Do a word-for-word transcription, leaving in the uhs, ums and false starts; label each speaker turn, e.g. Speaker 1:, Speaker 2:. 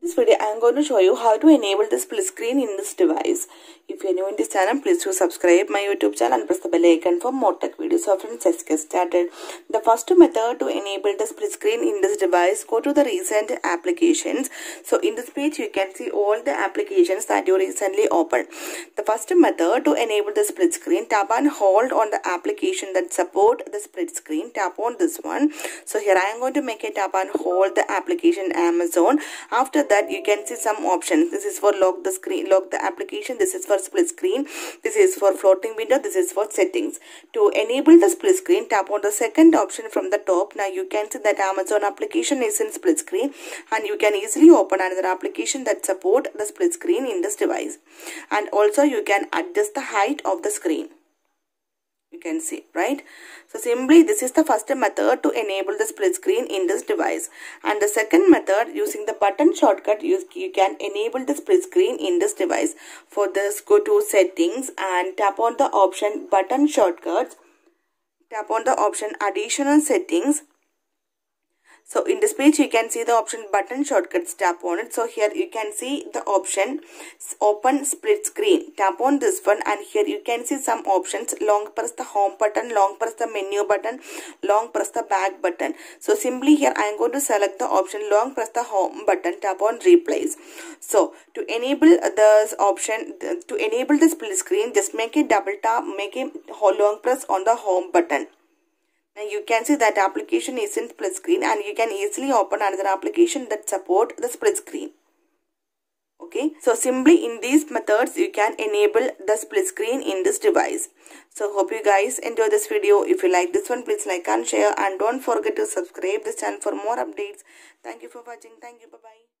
Speaker 1: In this video, I am going to show you how to enable the split screen in this device. If you are new in this channel, please do subscribe my YouTube channel and press the bell icon for more tech videos. So friends, let's get started. The first method to enable the split screen in this device, go to the recent applications. So in this page, you can see all the applications that you recently opened. The first method to enable the split screen, tap and hold on the application that support the split screen. Tap on this one. So here I am going to make a tap and hold the application Amazon. After that, that you can see some options. This is for lock the screen, lock the application. This is for split screen. This is for floating window. This is for settings. To enable the split screen, tap on the second option from the top. Now you can see that Amazon application is in split screen, and you can easily open another application that support the split screen in this device. And also you can adjust the height of the screen. You can see, right? So simply this is the first method to enable the split screen in this device. And the second method, using the button shortcut, you, you can enable the split screen in this device. For this, go to settings and tap on the option button shortcuts. Tap on the option additional settings. So in this page, you can see the option button shortcuts. Tap on it. So here you can see the option open split screen. Tap on this one, and here you can see some options. Long press the home button, long press the menu button, long press the back button. So simply here I am going to select the option long press the home button. Tap on replace. So to enable this option, to enable the split screen, just make a double tap, make a long press on the home button. Now you can see that application is in split screen, and you can easily open another application that support the split screen. Okay, so simply in these methods you can enable the split screen in this device. So hope you guys enjoy this video. If you like this one, please like and share, and don't forget to subscribe this channel for more updates. Thank you for watching. Thank you. Bye bye.